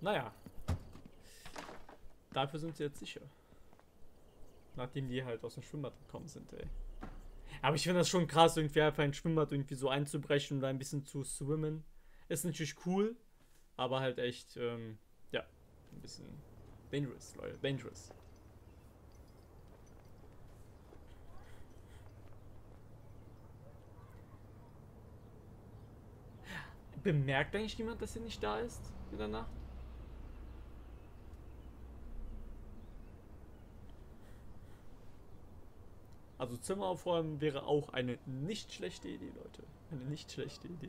Naja. Dafür sind sie jetzt sicher. Nachdem die halt aus dem Schwimmbad gekommen sind, ey. Aber ich finde das schon krass, irgendwie einfach ein Schwimmbad irgendwie so einzubrechen und da ein bisschen zu swimmen. Ist natürlich cool, aber halt echt, ja, ein bisschen dangerous, Leute, dangerous. Bemerkt eigentlich jemand, dass sie nicht da ist in der Nacht? Also Zimmer aufräumen wäre auch eine nicht schlechte Idee, Leute. Eine nicht schlechte Idee.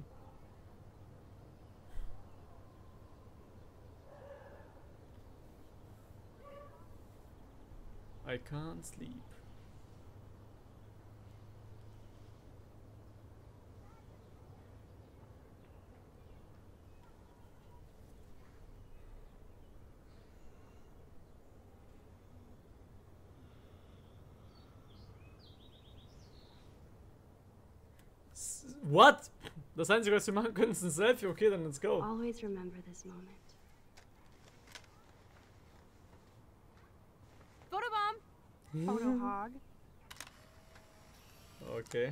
I can't sleep. What? Das Einzige, was wir machen können, ist ein Selfie. Okay, dann let's go. Always remember this moment. Photobomb! Photo hog. Okay.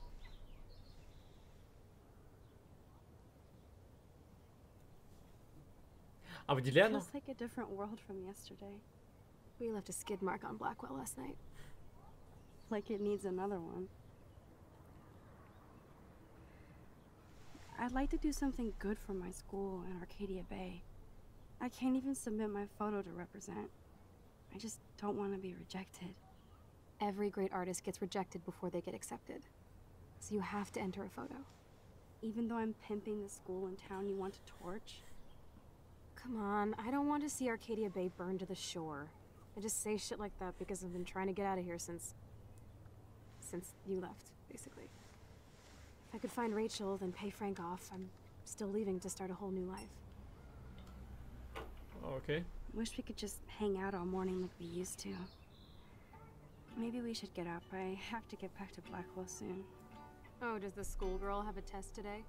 Aber die lernen noch. Feels like a different world from yesterday. We left a skid mark on Blackwell last night. Like it needs another one. I'd like to do something good for my school in Arcadia Bay. I can't even submit my photo to represent. I just don't want to be rejected. Every great artist gets rejected before they get accepted. So you have to enter a photo. Even though I'm pimping the school in town you want to torch? Come on, I don't want to see Arcadia Bay burn to the shore. I just say shit like that because I've been trying to get out of here since you left, basically. If I could find Rachel, then pay Frank off, I'm still leaving to start a whole new life. Okay. Wish we could just hang out all morning like we used to. Maybe we should get up. I have to get back to Blackwell soon. Oh, does the schoolgirl have a test today?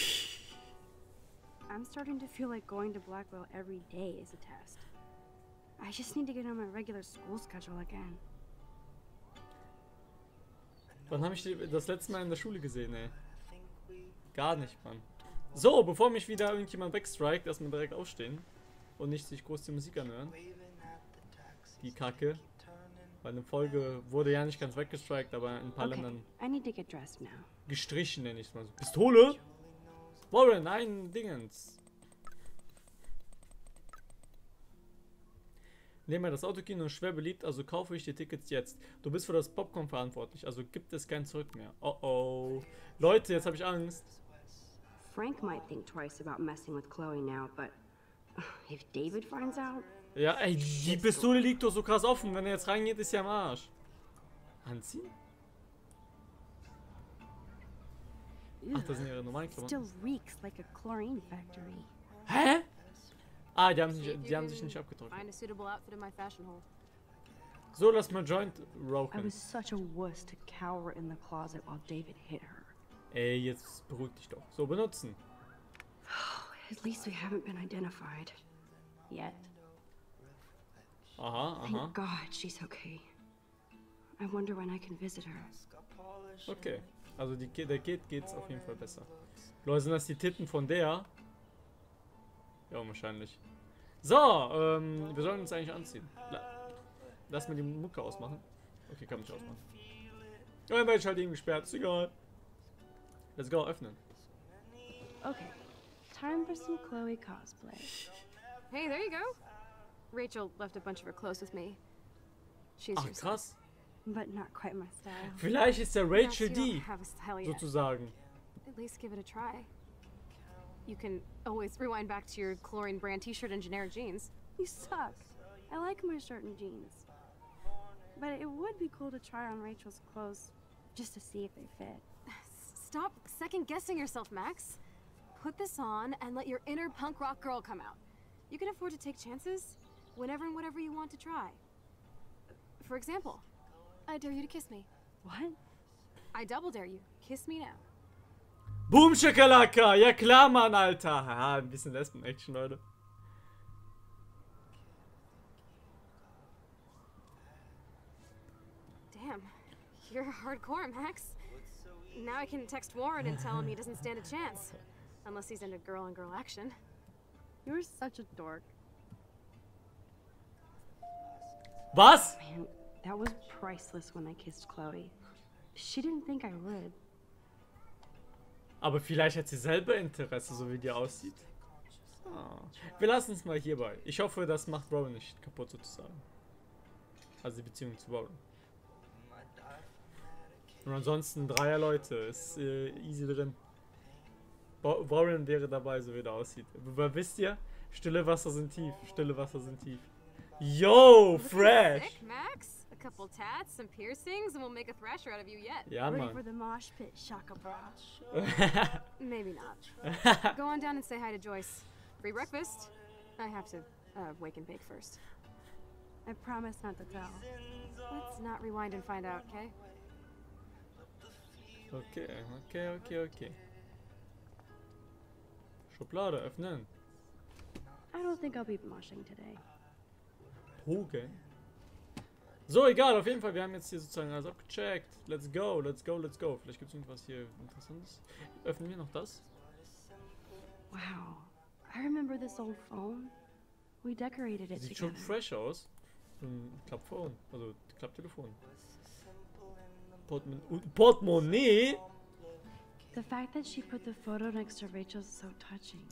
I'm starting to feel like going to Blackwell every day is a test. I just need to get on my regular school schedule again. Wann habe ich die das letzte Mal in der Schule gesehen, ey? Gar nicht, Mann. So, bevor mich wieder irgendjemand wegstrikt, erstmal direkt aufstehen. Und nicht sich groß die Musik anhören. Die Kacke. Weil eine Folge wurde ja nicht ganz weggestrikt, aber in ein paar Ländern gestrichen, nenne ich es mal so. Pistole? Warren, nein, Dingens. Nehme das Autokino ist schwer beliebt, also kaufe ich die Tickets jetzt. Du bist für das Popcorn verantwortlich, also gibt es kein Zurück mehr. Oh oh. Leute, jetzt habe ich Angst. Frank might think twice about messing with Chloe now, but if David finds out... Ja, ey, die Pistole liegt doch so krass offen. Wenn er jetzt reingeht, ist ja am Arsch. Anziehen? Ach, das sind ihre normalen Klamotten. Hä? Ah, die haben sich nicht abgedrückt. So, lass mal Joint roken. Ey, jetzt beruhig dich doch. So, benutzen. At least we haven't been identified. Yet. Aha, aha. Thank God she's okay. I wonder when I can visit her. Okay. Also der geht's auf jeden Fall besser. Leute, sind das die Titten von der? Ja, wahrscheinlich. So, wir sollen uns eigentlich anziehen. Lass mal die Mucke ausmachen. Okay, kann mich ausmachen. Ja, dann werde ich halt eben gesperrt. Ist egal. Let's go, öffnen. Okay. Time for some Chloe cosplay. Hey, there you go. Rachel left a bunch of her clothes with me. She's Ach, krass. But not quite my style. Vielleicht ist der Rachel die, sozusagen. At least give it a try. You can always rewind back to your chlorine brand t-shirt and generic jeans. You suck. I like my shirt and jeans. But it would be cool to try on Rachel's clothes just to see if they fit. Stop second-guessing yourself, Max. Put this on and let your inner punk rock girl come out. You can afford to take chances whenever and whatever you want to try. For example, I dare you to kiss me. What? I double dare you. Kiss me now. Boom, Shakalaka! Ja klar, Mann, Alter! Haha, ein bisschen Lesben-Action, Leute. Damn, you're hardcore, Max. Now I can text Warren and tell him he doesn't stand a chance. Unless he's into girl-on-girl action. You're such a dork. Was? Man, that was priceless when I kissed Chloe. She didn't think I would. Aber vielleicht hat sie selber Interesse, so wie die aussieht. Ah. Wir lassen es mal hierbei. Ich hoffe, das macht Rowan nicht kaputt sozusagen. Also die Beziehung zu Rowan. Und ansonsten Dreier Leute, ist easy drin. Warren wäre dabei, so wie der aussieht. Aber wisst ihr, stille Wasser sind tief, stille Wasser sind tief. Yo, fresh! Sick, Max. A couple tats, some piercings, and we'll make a thrasher out of you yet. Ja, Ready for Mann. the mosh pit, Shaka Bra. Maybe not. Go on down and say hi to Joyce. Free breakfast. I have to wake and bake first. I promise not to tell. Let's not rewind and find out, okay? Okay. Schublade öffnen. I don't think I'll be moshing today. Okay. So, egal, auf jeden Fall, wir haben jetzt hier sozusagen alles abgecheckt. Let's go. Vielleicht gibt es irgendwas hier Interessantes. Öffnen wir noch das? Wow. I remember this old phone. We decorated it Sieht together. schon fresh aus. Ein Klappphone, also Klapptelefon. Portemonnaie? The fact that she put the photo next to Rachel's is so touching.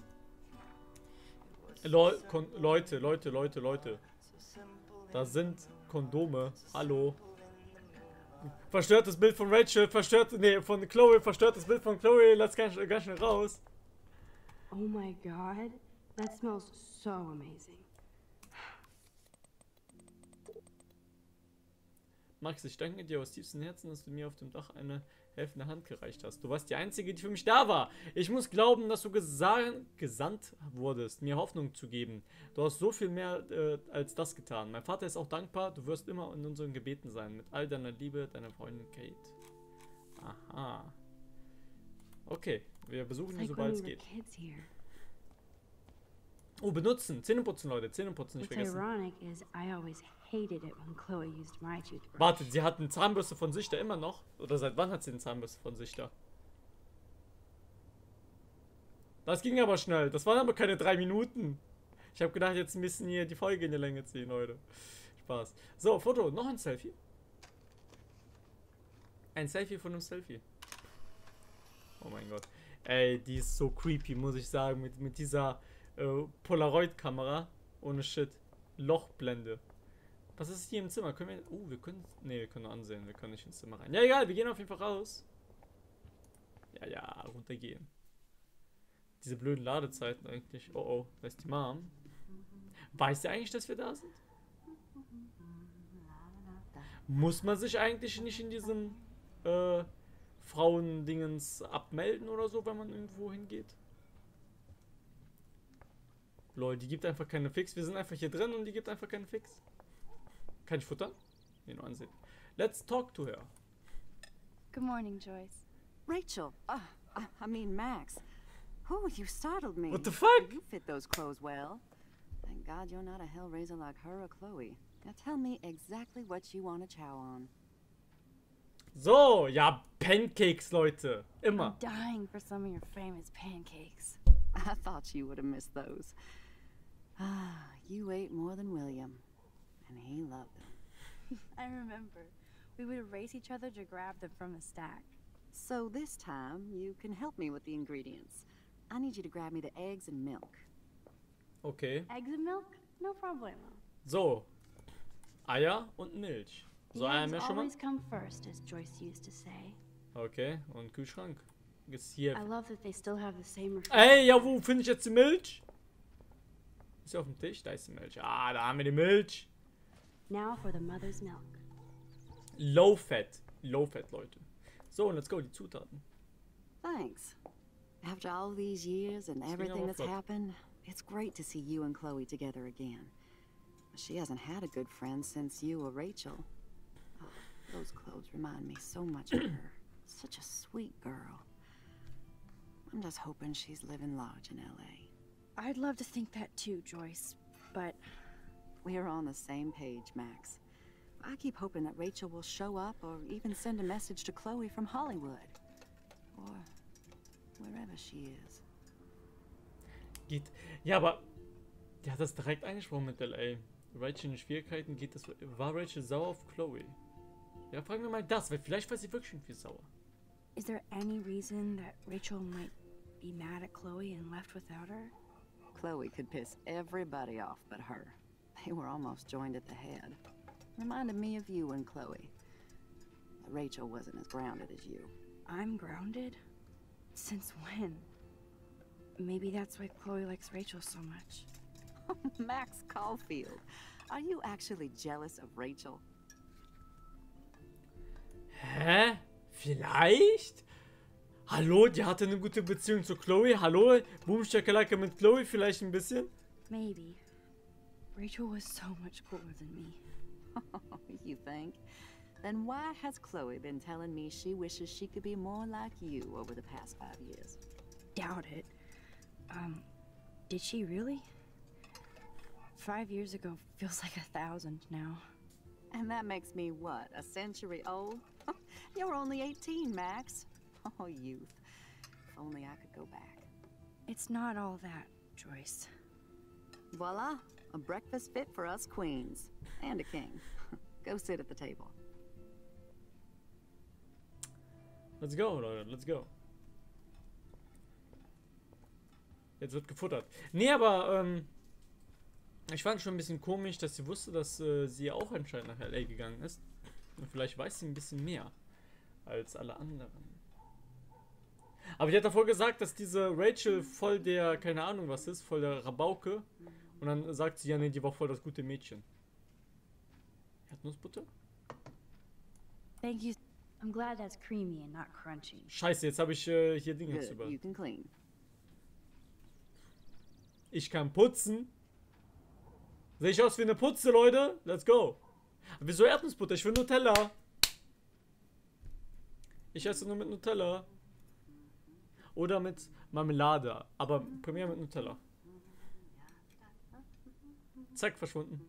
Leute. Da sind Kondome. Hallo. Verstörtes Bild von Rachel, von Chloe, verstörtes Bild von Chloe, lass ganz schnell raus. Oh my god. That smells so amazing. Max, ich danke dir aus tiefstem Herzen, dass du mir auf dem Dach eine helfende Hand gereicht hast. Du warst die Einzige, die für mich da war. Ich muss glauben, dass du gesandt wurdest, mir Hoffnung zu geben. Du hast so viel mehr als das getan. Mein Vater ist auch dankbar. Du wirst immer in unseren Gebeten sein. Mit all deiner Liebe, deiner Freundin Kate. Aha. Okay, wir besuchen ihn, Like sobald when es we were geht. kids here. Oh, benutzen. Zähneputzen, Leute. Zähneputzen nicht What's vergessen. ironic is I always hated it when Chloe used my toothbrush. Warte, sie hat eine Zahnbürste von sich da immer noch? Oder seit wann hat sie eine Zahnbürste von sich da? Das ging aber schnell. Das waren aber keine 3 Minuten. Ich habe gedacht, jetzt müssen hier die Folge in die Länge ziehen, Leute. Spaß. So, Foto. Noch ein Selfie. Ein Selfie von einem Selfie. Oh mein Gott. Ey, die ist so creepy, muss ich sagen. Mit dieser Polaroid-Kamera. Ohne Shit. Lochblende. Was ist hier im Zimmer? Können wir... wir können... Ne, wir können nur ansehen. Wir können nicht ins Zimmer rein. Ja, egal. Wir gehen auf jeden Fall raus. Ja, runtergehen. Diese blöden Ladezeiten eigentlich. Oh, da ist die Mom. Weiß sie eigentlich, dass wir da sind? Muss man sich eigentlich nicht in diesem Frauendingens abmelden oder so, wenn man irgendwo hingeht? Lol, die gibt einfach keine Fix. Wir sind einfach hier drin und die gibt einfach keine Fix. Kann ich futtern? Nee, nur ansehen. Let's talk to her. Good morning, Joyce. Rachel, I mean Max. Oh, you startled me. What the fuck? You fit those clothes well. Thank God you're not a hellraiser like her or Chloe. Now tell me exactly what you want to chow on. So, ja, Pancakes, Leute. Immer. I'm dying for some of your famous pancakes. I thought you would have missed those. You ate more than William, and he loved them. I remember. We would race each other to grab them from a stack. So this time, you can help me with the ingredients. I need you to grab me the eggs and milk. Okay. Eggs and milk? No problemo. So. Eier und Milch. The So, Eier haben eggs wir schon mal. always come first, as Joyce used to say. Okay, und Kühlschrank. Ist hier. I love that they still have the same Ey, ja, wo finde ich jetzt die Milch? Ist sie auf dem Tisch? Da ist die Milch. Ah, da haben wir die Milch. Now for the mother's milk. Low Fat. Low Fat, Leute. So, let's go, die Zutaten. Thanks. After all these years and ging everything aber that's flott. happened, it's great to see you and Chloe together again. She hasn't had a good friend since you or Rachel. Oh, those clothes remind me so much of her. Such a sweet girl. I'm just hoping she's living large in LA. I'd love to think that too, Joyce, but We're on the same page, Max. I keep hoping that Rachel will show up or even send a message to Chloe from Hollywood. Or wherever she is. Geht. Ja, aber der hat das direkt eingesprochen mit LA. Rachel in Schwierigkeiten, geht das. War Rachel sauer auf Chloe? Ja, fragen wir mal das, weil vielleicht war sie wirklich irgendwie sauer. Is there any reason that Rachel might be mad at Chloe and left without her? Chloe could piss everybody off but her. They were almost joined at the head. Reminded me of you and Chloe. Rachel wasn't as grounded as you. I'm grounded? Since when? Maybe that's why Chloe likes Rachel so much. Max Caulfield, are you actually jealous of Rachel? Hä? Vielleicht? Hallo, die hatte eine gute Beziehung zu Chloe. Hallo, Boomschakalaka mit Chloe vielleicht ein bisschen? Maybe. Rachel was so much cooler than me. You think? Then why has Chloe been telling me she wishes she could be more like you over the past 5 years? Doubt it. Did she really? 5 years ago feels like 1,000 now. And that makes me what, a century old? You're only 18, Max. Oh, youth. If only I could go back. It's not all that, Joyce. Voila, a breakfast fit for us queens. And a king. Go sit at the table. Let's go, Leute, let's go. Jetzt wird gefuttert. Nee, aber, ich fand schon ein bisschen komisch, dass sie wusste, dass sie auch anscheinend nach LA gegangen ist. Und vielleicht weiß sie ein bisschen mehr als alle anderen. Aber die hat davor gesagt, dass diese Rachel voll der, keine Ahnung was ist, voll der Rabauke. Und dann sagt sie, ja nee, die war voll das gute Mädchen. Erdnussbutter? Thank you. I'm glad that's creamy and not crunchy. Scheiße, jetzt habe ich hier Dinge Good, über. you can clean. Ich kann putzen. Sehe ich aus wie eine Putze, Leute? Let's go. Wieso Erdnussbutter? Ich will Nutella. Ich esse nur mit Nutella. Oder mit Marmelade. Aber primär mit Nutella. Zack, verschwunden.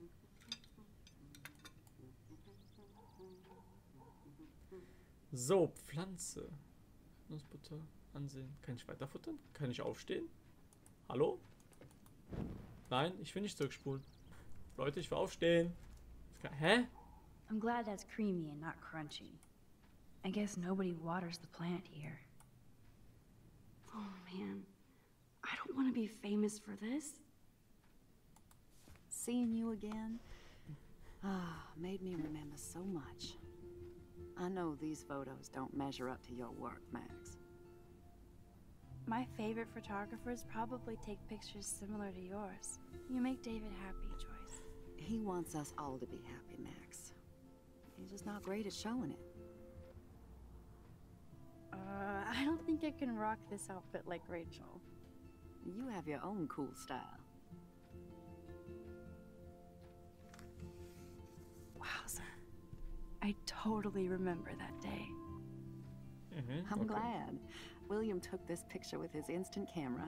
So, Pflanze. Nussbutter ansehen. Kann ich weiter futtern? Kann ich aufstehen? Hallo? Nein, ich will nicht zurückspulen. Leute, ich will aufstehen. Hä? I'm glad that's creamy and not crunchy. I guess nobody waters the plant here. Oh man, I don't want to be famous for this. Seeing you again, made me remember so much. I know these photos don't measure up to your work, Max. My favorite photographers probably take pictures similar to yours. You make David happy, Joyce. He wants us all to be happy, Max. He's just not great at showing it. I don't think I can rock this outfit like Rachel. You have your own cool style. Wowzer. I totally remember that day. I'm glad. William took this picture with his instant camera.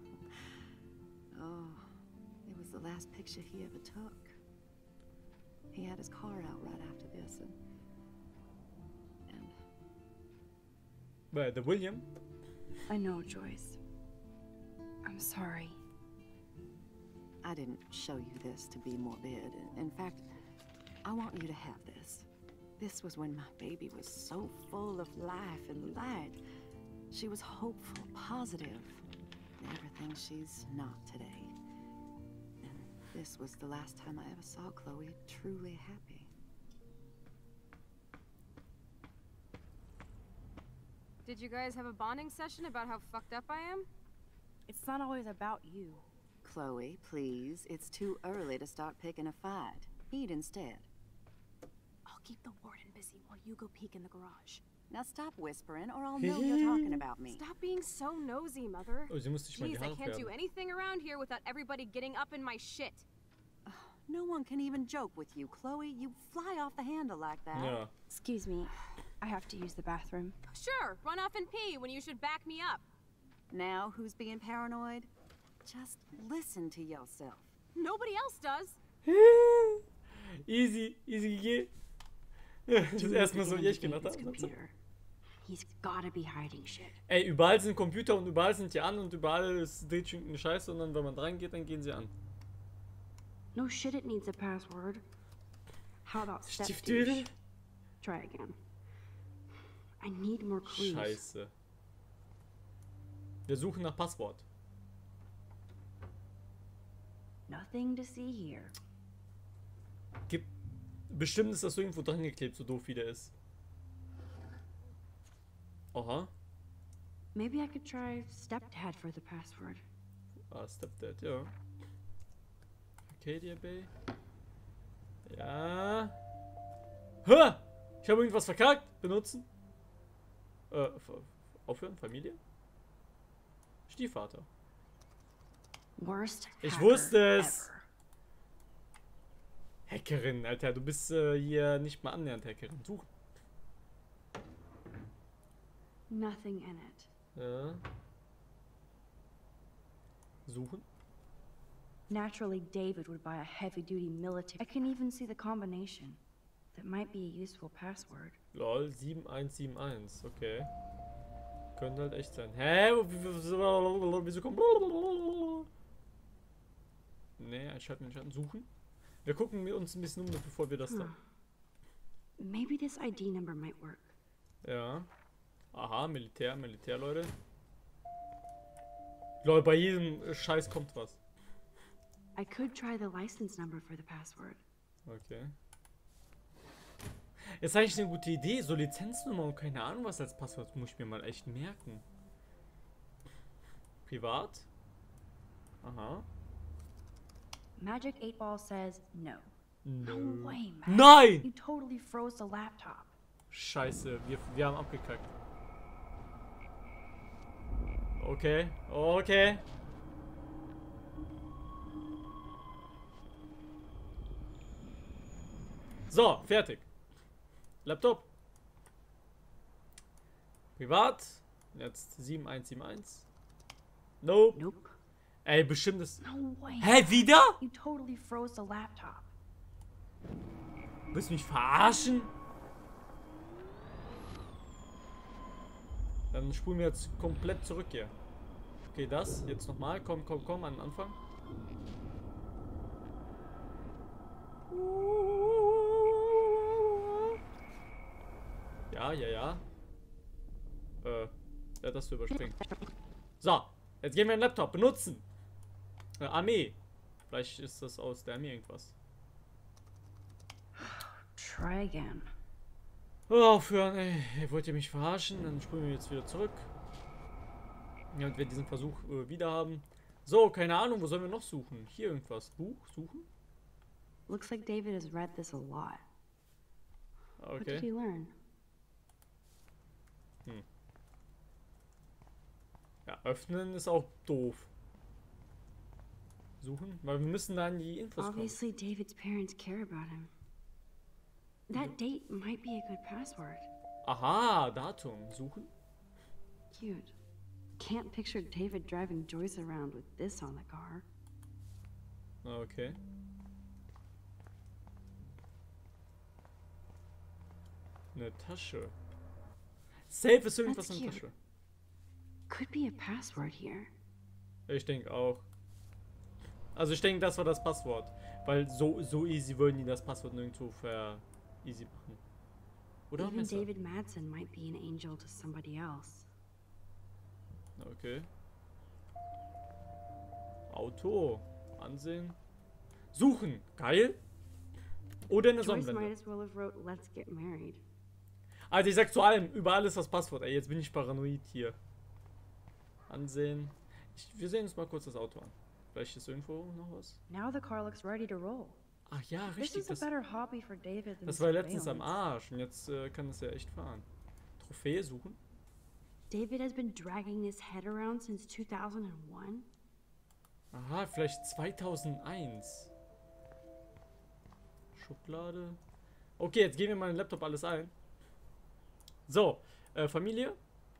Oh, it was the last picture he ever took. He had his car out right after this, and Where, the William? I know, Joyce. I'm sorry. I didn't show you this to be morbid. In fact, I want you to have this. This was when my baby was so full of life and light. She was hopeful, positive, everything she's not today. And this was the last time I ever saw Chloe truly happy. Did you guys have a bonding session about how fucked up I am? It's not always about you. Chloe, please. It's too early to start picking a fight. Eat instead. I'll keep the warden busy while you go peek in the garage. Now stop whispering or I'll know you're talking about me. Stop being so nosy, Mother. Oh, sie musste sich mal die Jeez, I Haare can't do färben. anything around here without everybody getting up in my shit. No one can even joke with you, Chloe. You fly off the handle like that. Ja. Excuse me. I have to use the bathroom. Sure, run off and pee when you should back me up. Now who's being paranoid? Just listen to yourself. Nobody else does. Easy, easy GG. Das ist Didn't erstmal so, begin wie ich to gedacht date this habe. computer. He's gotta be hiding shit. Ey, überall sind Computer und überall sind die an und überall ist dreht schon eine Scheiße und dann, wenn man dran geht, dann gehen sie an. No shit, it needs a password. How about step Stiefdüdel? douche? Try again. I need more clues. Scheiße. Wir suchen nach Passwort. Nothing to see here. Gibt bestimmt ist das irgendwo dran geklebt, so doof wie der ist. Aha. Maybe I could try stepdad for the password. Ah, Stepdad, ja. Arcadia Bay. Ja. Hä? Ich habe irgendwas verkackt. Benutzen. Aufhören? Familie? Stiefvater. Worst Ich hacker wusste es. ever. Hackerin, Alter. Du bist hier nicht mal annähernd Hackerin. Suchen. Nothing in it. Ja. Suchen. Naturally, David would buy a heavy-duty military. I can even see the combination. That might be a useful password. Lol, 7171. Okay. Könnte halt echt sein. Hä? Wieso kommt... Nee, einschalten. Suchen. Wir gucken uns ein bisschen um, bevor wir das da... Maybe this ID number might work. Ja. Aha, Militär, Leute. Lol, bei jedem Scheiß kommt was. I could try the license number for the password. Okay. Ist eigentlich eine gute Idee. So Lizenznummer und keine Ahnung was als Passwort muss ich mir mal echt merken. Privat. Aha. Magic 8 Ball says no. No. No way, Matt. Nein! You totally froze the laptop. Scheiße, wir haben abgekackt. Okay, okay. So, fertig. Laptop. Privat. Jetzt 7171. Nope. Nope. Ey, bestimmt ist... No way. Hä, wieder? You totally froze the laptop. Willst du mich verarschen? Dann spulen wir jetzt komplett zurück hier. Okay, das. Jetzt nochmal. Komm, an den Anfang. Ja. Ja, das zu überspringen. So, jetzt gehen wir in den Laptop. Benutzen. Armee. Vielleicht ist das aus der Armee irgendwas. Try again. Aufhören, ey. Wollt ihr mich verarschen? Dann springen wir jetzt wieder zurück. Damit wir diesen Versuch wieder haben. So, keine Ahnung, wo sollen wir noch suchen? Hier irgendwas. Buch suchen? Looks like David has read this a lot. What did Okay. he learn? Ja, öffnen ist auch doof. Suchen? Weil wir müssen dann die Infos kommen. Obviously, David's parents care about him. That date might be a good password. Aha, Datum. Suchen? Cute. Can't picture David driving Joyce around with this on the car. Okay. Eine Tasche. Safe ist irgendwas That's in der cute. Tasche. Could be a password here. Ich denke auch. Also ich denke, das war das Passwort. Weil so easy würden die das Passwort nirgendwo easy machen. Oder Even Messer? David Madsen might be an angel to somebody else. Okay. Auto. Ansehen. Suchen. Geil. Oder eine Joyce might Sonnenblende. as well have wrote "Let's get married." Also ich sag zu allem, überall ist das Passwort. Ey, jetzt bin ich paranoid hier. Ansehen. Wir sehen uns mal kurz das Auto an. Vielleicht ist irgendwo noch was. Now the car looks ready to roll. Ach ja, This richtig. is a Das, better hobby for David than das war letztens am surveillance. Arsch. Und jetzt kann es ja echt fahren. Trophäe suchen. David has been dragging his head around since 2001. Aha, vielleicht 2001. Schublade. Okay, jetzt geben wir mal in den Laptop alles ein. So, Familie.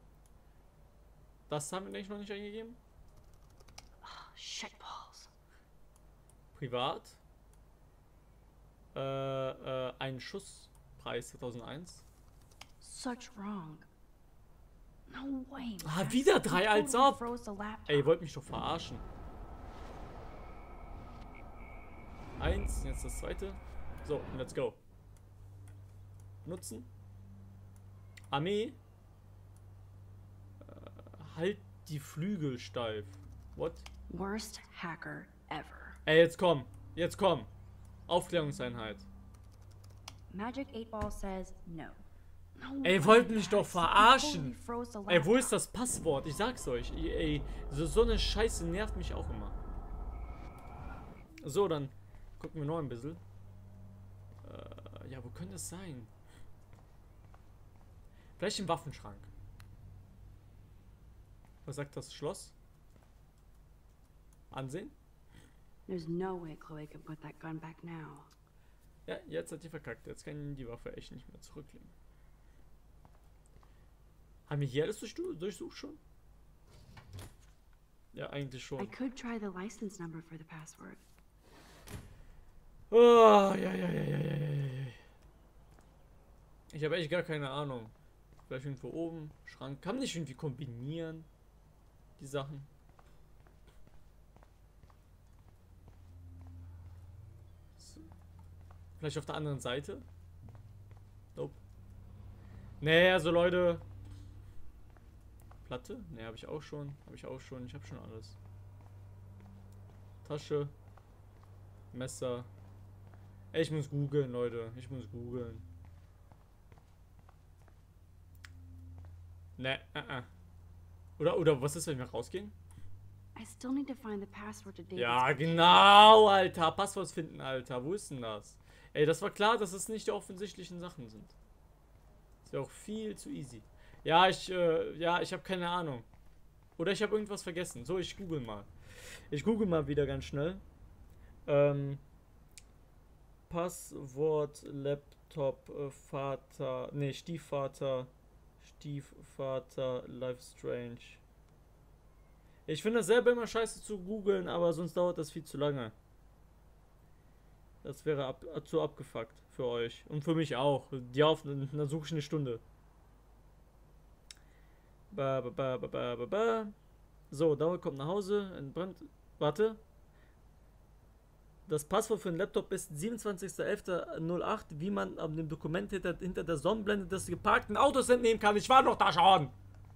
Das haben wir eigentlich noch nicht eingegeben. Shitballs. Privat. Ein Schuss Preis 2001. Such wrong. No way, Ah, man. wieder You 3 als totally ob. froze the laptop. Ey, ihr wollt mich doch verarschen. 1, jetzt das zweite. So, let's go. Nutzen. Armee. Halt die Flügel steif. What? Worst hacker ever. Ey, jetzt komm. Jetzt komm. Aufklärungseinheit. Magic 8 Ball says no. No Ey, way, wollt mich doch guys. You verarschen. totally froze the Ey, wo laptop. ist das Passwort? Ich sag's euch. Ey, so eine Scheiße nervt mich auch immer. So, dann gucken wir noch ein bisschen. Ja, wo könnte es sein? Vielleicht im Waffenschrank. Was sagt das Schloss? Ansehen? There's no way Chloe can put that gun back now. Ja, jetzt hat die verkackt. Jetzt kann die Waffe echt nicht mehr zurücklegen. Haben wir hier alles durchsucht schon? Ja, eigentlich I schon. could try the license number for the password. Oh, ja. Ich habe echt gar keine Ahnung. Vielleicht irgendwo oben, Schrank. Kann man nicht irgendwie kombinieren? Die Sachen. So. Vielleicht auf der anderen Seite? Nope. Nee, also Leute. Platte? Ne, habe ich auch schon. Ich habe schon alles. Tasche. Messer. Ey, ich muss googeln, Leute. Ich muss googeln. Ne, Oder was ist, wenn wir rausgehen? I still need to find the password to David's Ja, computer. genau, Alter. Passwort finden, Alter. Wo ist denn das? Ey, das war klar, dass es nicht die offensichtlichen Sachen sind. Das wäre auch viel zu easy. Ja, ich habe keine Ahnung. Oder ich habe irgendwas vergessen. So, ich google mal. Ich google mal wieder ganz schnell. Passwort, Laptop, Vater, ne, Stiefvater, Life Strange. Ich finde das selber immer scheiße zu googeln, aber sonst dauert das viel zu lange. Das wäre zu abgefuckt für euch. Und für mich auch. Dann suche ich eine Stunde. So, Dauer kommt nach Hause. Entbrannt. Warte. Das Passwort für den Laptop ist 27.11.08, wie man an dem Dokument hinter der Sonnenblende des geparkten Autos entnehmen kann. Ich war doch da schon.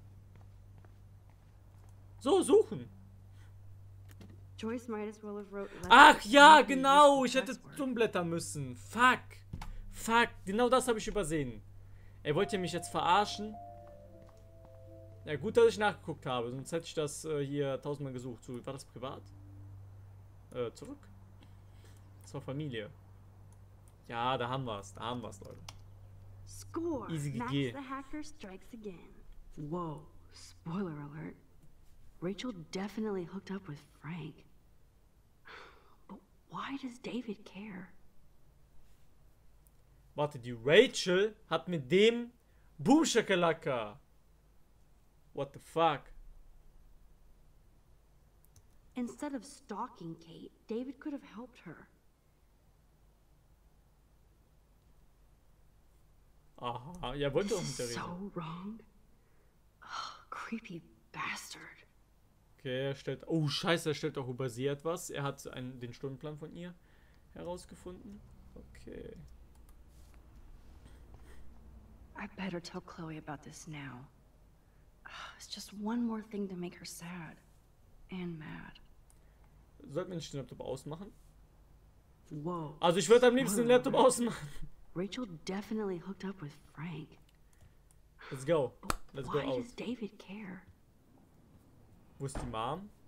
So, suchen. Joyce might as well have wrote letters Ach to ja, David genau. with Ich the hätte password. umblättern müssen. Fuck. Genau das habe ich übersehen. Ey, wollt ihr mich jetzt verarschen? Ja, gut, dass ich nachgeguckt habe. Sonst hätte ich das hier tausendmal gesucht. So, war das privat? Zurück. Das war Familie. Ja, da haben wir's. Leute. Score! Easy Max GG. the hacker strikes again. Whoa, spoiler alert. Rachel definitely hooked up with Frank. But why does David care? Warte, die Rachel hat mit dem Boom Shakalaka. What the fuck? Instead of stalking Kate, David could have helped her. Aha, ja, wollte auch This mit der is reden. so wrong. Ugh, creepy bastard. Okay, er stellt. Oh, scheiße, er stellt auch über sie etwas. Er hat den Stundenplan von ihr herausgefunden. Okay. I better tell Chloe about this now. Ugh, it's just one more thing to make her sad. And mad. Sollten wir nicht den Laptop ausmachen? Whoa. Also ich würde am liebsten den Laptop Spoiler ausmachen. Rachel definitely hooked up with Frank. Let's go. Let's go Why out. does David care? Wo ist die Mom?